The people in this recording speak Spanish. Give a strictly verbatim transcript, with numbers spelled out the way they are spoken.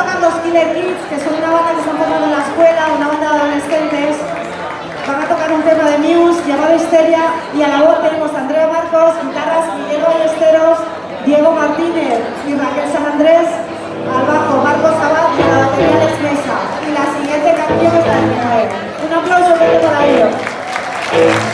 tocar los Killer Kids, que son una banda que se han formado en la escuela, una banda de adolescentes. Van a tocar un tema de Muse llamado Histeria, y a la voz tenemos a Andrea Marcos, guitarras Miguel Ballesteros, Diego Martínez y Raquel San Andrés, al bajo Marcos Abad y a la batería Alex Mesa. Y la siguiente canción es la de Miguel. Un aplauso fuerte para ellos.